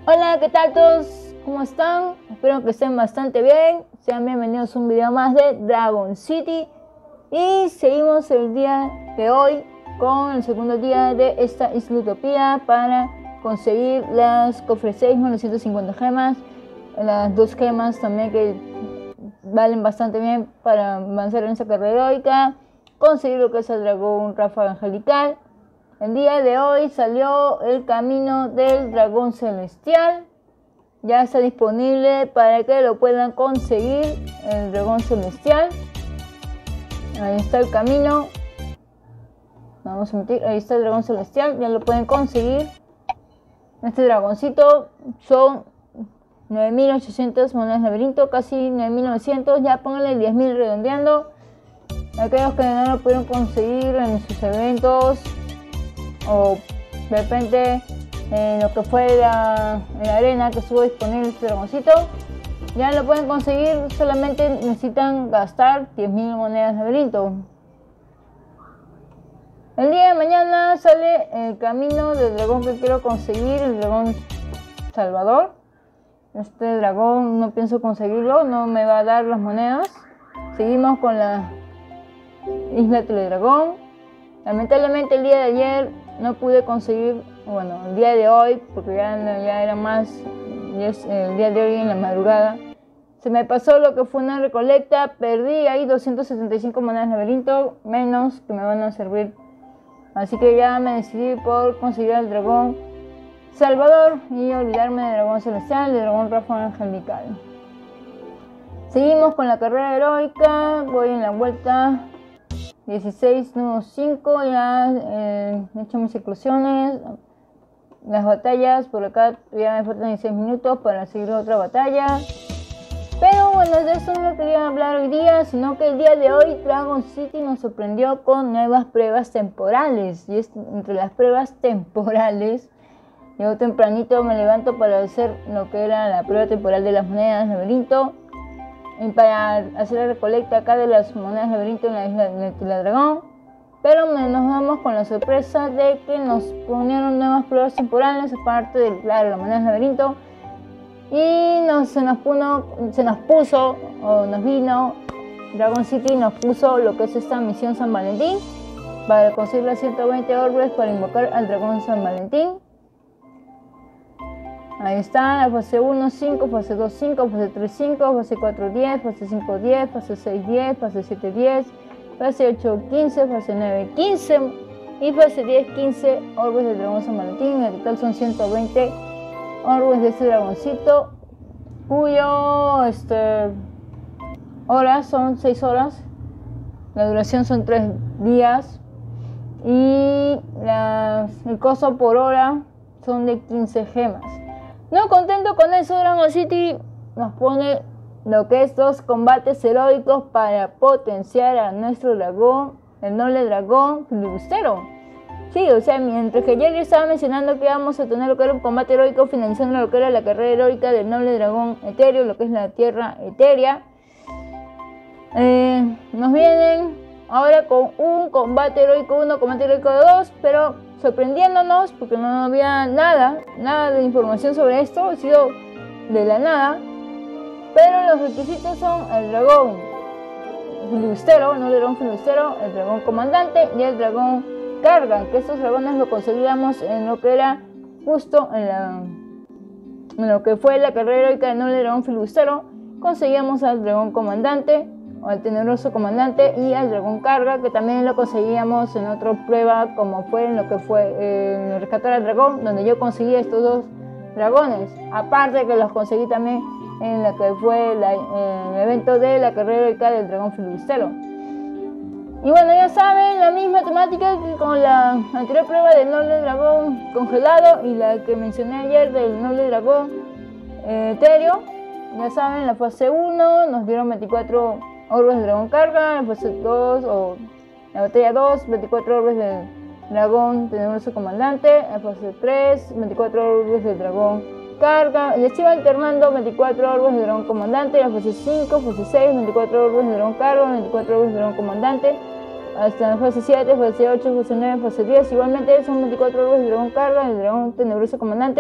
Hola, ¿qué tal todos? ¿Cómo están? Espero que estén bastante bien. Sean bienvenidos a un video más de Dragon City. Y seguimos el día de hoy con el segundo día de esta Isla Utopía para conseguir las cofres 6 más 950 gemas. Las dos gemas también que valen bastante bien para avanzar en esa carrera heroica. Conseguir lo que es el dragón ráfaga angelical. El día de hoy salió el camino del dragón celestial. Ya está disponible para que lo puedan conseguir, el dragón celestial. Ahí está el camino. Vamos a meter, ahí está el dragón celestial, ya lo pueden conseguir. Este dragoncito son 9.800 monedas de laberinto, casi 9.900, ya pónganle 10.000 redondeando. Aquellos que no lo pudieron conseguir en sus eventos o de repente en lo que fue en la arena que estuvo disponible este dragoncito, ya lo pueden conseguir, solamente necesitan gastar 10.000 monedas de laberinto. El día de mañana sale el camino del dragón que quiero conseguir, el dragón Salvador. Este dragón no pienso conseguirlo, no me va a dar las monedas. Seguimos con la isla Teledragón. Lamentablemente el día de ayer no pude conseguir, bueno, el día de hoy, porque ya era más, el día de hoy en la madrugada. Se me pasó lo que fue una recolecta, perdí ahí 275 monedas de laberinto, menos que me van a servir. Así que ya me decidí por conseguir al dragón Salvador y olvidarme del dragón celestial, del dragón ráfaga angelical. Seguimos con la carrera heroica, voy en la vuelta 16, nudo 5, ya he hecho mis exclusiones. Las batallas por acá ya me faltan 16 minutos para seguir otra batalla. Pero bueno, de eso no quería hablar hoy día, sino que el día de hoy Dragon City nos sorprendió con nuevas pruebas temporales. Y entre las pruebas temporales, yo tempranito me levanto para hacer lo que era la prueba temporal de las monedas de laberinto. Y para hacer la recolecta acá de las monedas de laberinto en la isla de Teledragón. Pero nos vamos con la sorpresa de que nos ponieron nuevas pruebas temporales, aparte de, claro, las monedas de laberinto. Y Dragon City nos puso lo que es esta misión San Valentín, para conseguir las 120 orbes para invocar al dragón San Valentín. Ahí está, la fase 1, 5, fase 2, 5, fase 3, 5, fase 4, 10, fase 5, 10, fase 6, 10, fase 7, 10, fase 8, 15, fase 9, 15 y fase 10, 15 orbes del dragón San Valentín. En total son 120 orbes de este dragoncito, cuyo horas son 6 horas, la duración son 3 días y el costo por hora son de 15 gemas. No contento con eso, Dragon City nos pone lo que es 2 combates heroicos para potenciar a nuestro dragón, el noble dragón filibustero. Sí, o sea, mientras que ayer yo estaba mencionando que íbamos a tener lo que era un combate heroico finalizando lo que era la carrera heroica del noble dragón etéreo, lo que es la tierra etérea, nos vienen ahora con un combate heroico 1, combate heroico 2, pero sorprendiéndonos porque no había nada de información sobre esto, ha sido de la nada. Pero los requisitos son el dragón filibustero, no el dragón filibustero, el dragón comandante y el dragón carga, que estos dragones lo conseguíamos en lo que era justo en lo que fue la carrera heroica del noble dragón filibustero. Conseguíamos al dragón comandante o al tenebroso comandante y al dragón carga, que también lo conseguíamos en otra prueba, como fue en lo que fue en rescatar al dragón, donde yo conseguí estos 2 dragones, aparte que los conseguí también en lo que fue el evento de la carrera heroica del dragón filibustero. Y bueno, ya saben, la misma temática que con la anterior prueba del noble dragón congelado y la que mencioné ayer del noble dragón etéreo. Ya saben, la fase 1 nos dieron 24 orbes de dragón carga, la fase 2 o la batalla 2, 24 orbes del dragón tenebroso comandante, la fase 3, 24 orbes del dragón carga, y así va alternando 24 orbes de dragón comandante, la fase 5, fase 6, 24 orbes de dragón carga, 24 orbes de dragón comandante, hasta la fase 7, fase 8, fase 9, fase 10, igualmente son 24 orbes de dragón carga, el dragón tenebroso comandante,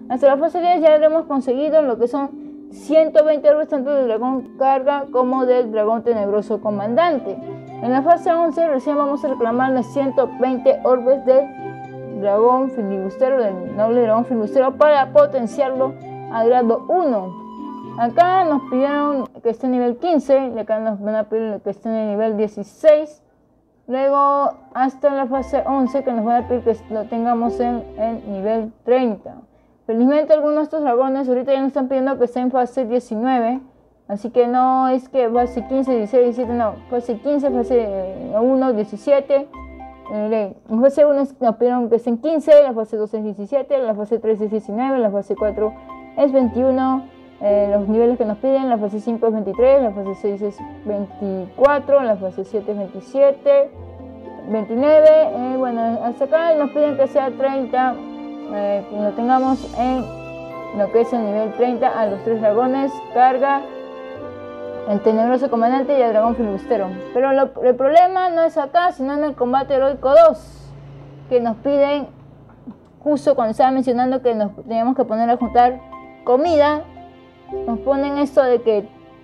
Hasta la fase 10 ya hemos conseguido lo que son 120 orbes tanto del dragón carga como del dragón tenebroso comandante. En la fase 11 recién vamos a reclamar las 120 orbes del dragón filibustero, del noble dragón filibustero, para potenciarlo a grado 1. Acá nos pidieron que esté en nivel 15 y acá nos van a pedir que esté en el nivel 16. Luego hasta la fase 11 que nos van a pedir que lo tengamos en el nivel 30. Felizmente algunos de estos dragones ahorita ya nos están pidiendo que esté en fase 19. Así que no es que fase 15, 16, 17, no. Fase 15, fase 1, 17. En fase 1 nos pidieron que esté en 15, la fase 2 es 17, la fase 3 es 19, la fase 4 es 21. Los niveles que nos piden, la fase 5 es 23, la fase 6 es 24, la fase 7 es 27, 29. Bueno, hasta acá nos piden que sea 30. Que lo tengamos en lo que es el nivel 30 a los 3 dragones, carga, el tenebroso comandante y el dragón filibustero. Pero el problema no es acá, sino en el combate heroico 2, que nos piden, justo cuando estaba mencionando que nos teníamos que poner a juntar comida, nos ponen esto de que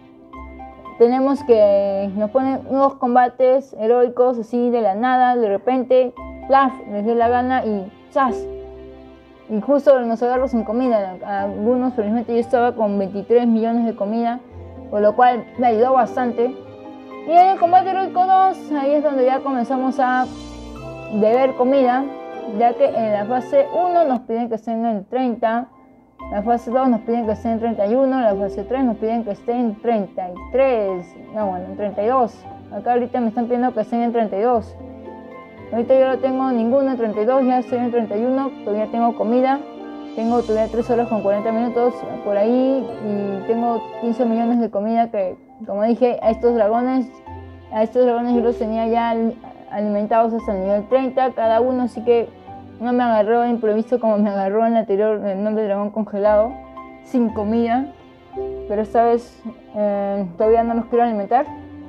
nos ponen unos combates heroicos así de la nada, de repente, plaf, les dio la gana y ¡zas! Y justo nos agarro sin comida. Algunos, felizmente yo estaba con 23 millones de comida, por lo cual me ayudó bastante. Y en el combate heroico 2, ahí es donde ya comenzamos a deber comida, ya que en la fase 1 nos piden que estén en 30, la fase 2 nos piden que estén en 31, la fase 3 nos piden que estén en 33, no, bueno, en 32. Acá ahorita me están pidiendo que estén en 32. Ahorita yo no tengo ninguno en 32, ya estoy en 31, todavía tengo comida, tengo todavía 3 horas con 40 minutos por ahí y tengo 15 millones de comida que, como dije, a estos dragones yo los tenía ya alimentados hasta el nivel 30 cada uno, así que no me agarró de imprevisto como me agarró en el anterior, el noble dragón congelado, sin comida, pero esta vez todavía no los quiero alimentar.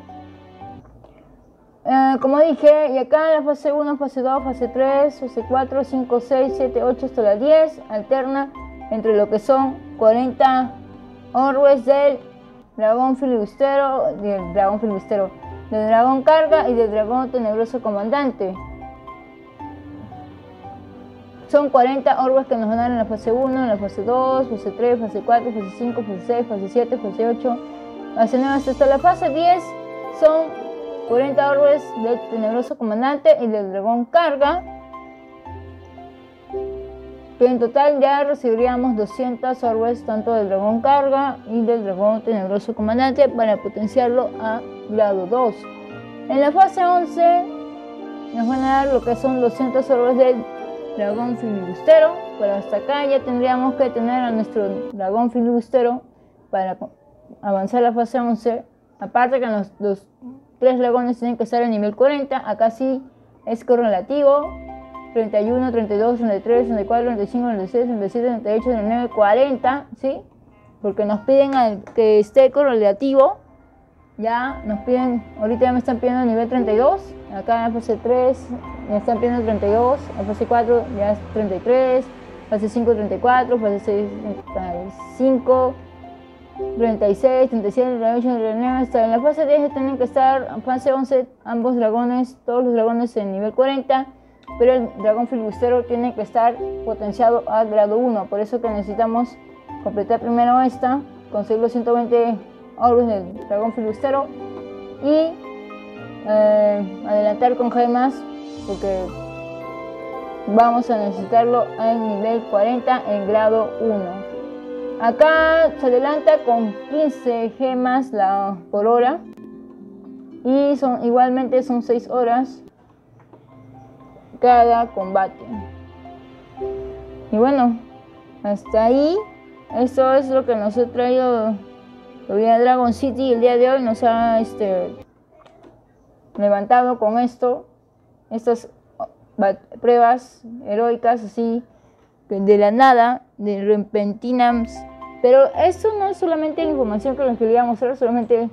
Como dije, y acá en la fase 1, fase 2, fase 3, fase 4, 5, 6, 7, 8 hasta la 10, alterna entre lo que son 40 orbes del dragón filibustero, del dragón carga y del dragón tenebroso comandante. Son 40 orbes que nos van a dar en la fase 1, en la fase 2, fase 3, fase 4, fase 5, fase 6, fase 7, fase 8, fase 9 hasta la fase 10. Son 40 orbes del tenebroso comandante y del dragón carga, que en total ya recibiríamos 200 orbes tanto del dragón carga y del dragón tenebroso comandante para potenciarlo a grado 2. En la fase 11 nos van a dar lo que son 200 orbes del dragón filibustero, pero hasta acá ya tendríamos que tener a nuestro dragón filibustero para avanzar a la fase 11. Aparte que los 3 dragones tienen que estar en nivel 40, acá sí es correlativo, 31, 32, 33, 34, 35, 36, 37, 38, 39, 40, ¿sí? Porque nos piden que esté correlativo, ya nos piden, ahorita ya me están pidiendo el nivel 32, acá en la fase 3 me están pidiendo 32, en fase 4 ya es 33, fase 5 34, fase 6 35, 36, 37, 38, 39, hasta en la fase 10 tienen que estar, en fase 11 ambos dragones, todos los dragones en nivel 40, pero el dragón filibustero tiene que estar potenciado a grado 1, por eso que necesitamos completar primero esta, conseguir los 120 orbes del dragón filibustero y adelantar con gemas, porque vamos a necesitarlo en nivel 40 en grado 1. Acá se adelanta con 15 gemas por hora y igualmente son 6 horas cada combate. Y bueno, hasta ahí, esto es lo que nos ha traído todavía Dragon City el día de hoy. Nos ha levantado con estas pruebas heroicas así de la nada, de repentinas. Pero esto no es solamente la información que les quería mostrar, solamente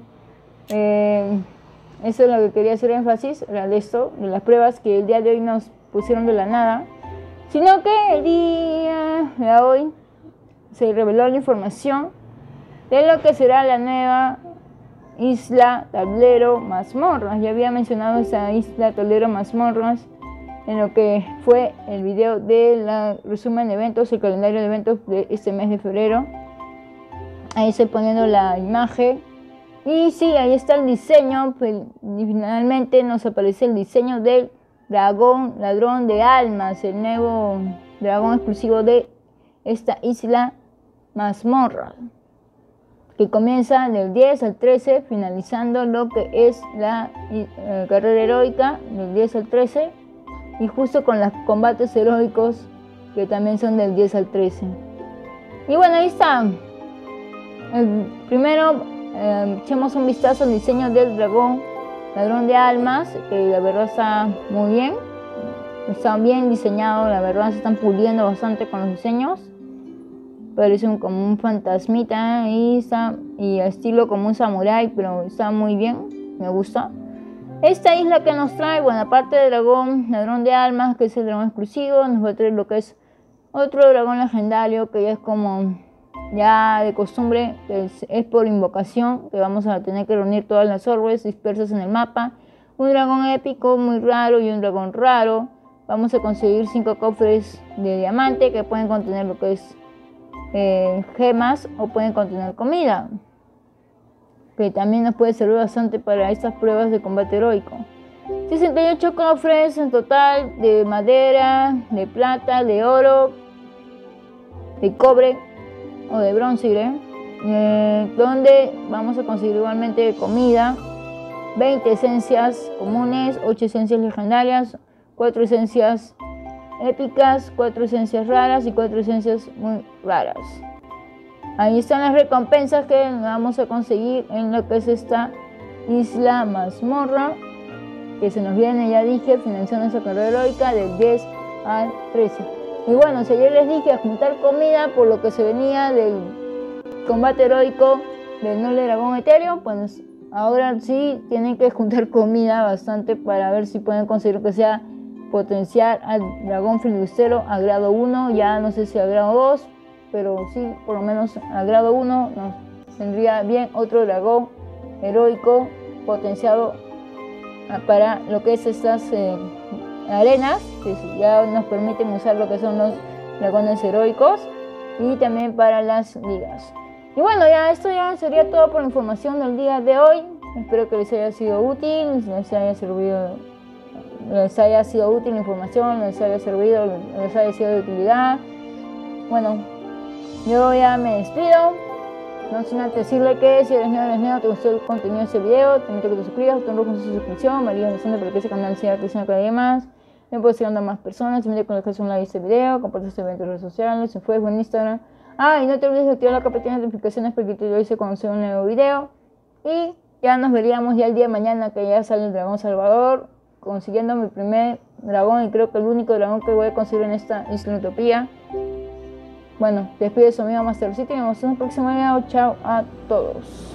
eso es lo que quería hacer énfasis, era de esto, de las pruebas que el día de hoy nos pusieron de la nada, sino que el día de hoy se reveló la información de lo que será la nueva isla Tablero Mazmorras. Ya había mencionado esa isla Tablero Mazmorras en lo que fue el video de la resumen de eventos, el calendario de eventos de este mes de febrero. Ahí estoy poniendo la imagen. Y sí, ahí está el diseño. Y finalmente nos aparece el diseño del dragón ladrón de almas, el nuevo dragón exclusivo de esta isla Mazmorra, que comienza del 10 al 13, finalizando lo que es la carrera heroica del 10 al 13, y justo con los combates heroicos que también son del 10 al 13. Y bueno, ahí está. Primero echemos un vistazo al diseño del dragón ladrón de almas, que la verdad está muy bien. Está bien diseñado, la verdad se están puliendo bastante con los diseños. Parece como un fantasmita y estilo como un samurái, pero está muy bien, me gusta. Esta isla que nos trae, bueno, aparte del dragón ladrón de almas, que es el dragón exclusivo, nos va a traer lo que es otro dragón legendario, que ya es como ya de costumbre, es por invocación, que vamos a tener que reunir todas las orbes dispersas en el mapa. Un dragón épico muy raro y un dragón raro. Vamos a conseguir 5 cofres de diamante que pueden contener lo que es gemas o pueden contener comida, que también nos puede servir bastante para estas pruebas de combate heroico. 68 cofres en total de madera, de plata, de oro, de cobre o de bronce, donde vamos a conseguir igualmente comida, 20 esencias comunes, 8 esencias legendarias, 4 esencias épicas, 4 esencias raras y 4 esencias muy raras. Ahí están las recompensas que vamos a conseguir en lo que es esta isla Mazmorra, que se nos viene, ya dije, financiando esa carrera heroica del 10 al 13. Y bueno, si ayer les dije a juntar comida por lo que se venía del combate heroico del noble dragón etéreo, pues ahora sí tienen que juntar comida bastante para ver si pueden conseguir que sea potenciar al dragón filibustero a grado 1, ya no sé si a grado 2, pero sí, por lo menos a grado 1 nos vendría bien otro dragón heroico potenciado para lo que es estas arenas, que ya nos permiten usar lo que son los dragones heroicos, y también para las ligas. Y bueno, ya esto ya sería todo por la información del día de hoy. Espero que les haya sido útil, les haya sido útil la información, les haya servido, les haya sido de utilidad. Bueno, yo ya me despido. No sin antes decirle que si eres nuevo, te gustó el contenido de este video, te invito a que te suscribas, botón rojo en su suscripción, me ayuda bastante para que ese canal siga creciendo cada día más. Me puedes seguir a más personas, te invito a que dejes un like a este video, comparte este video en tus redes sociales, en Facebook, en Instagram. Y no te olvides de activar la campanita de notificaciones para que te avise cuando sea un nuevo video. Y ya nos veríamos ya el día de mañana, que ya sale el dragón Salvador, consiguiendo mi primer dragón y creo que el único dragón que voy a conseguir en esta Isla Utopía. Bueno, te despido de su amigo Master City y nos vemos en el próximo video. Chao a todos.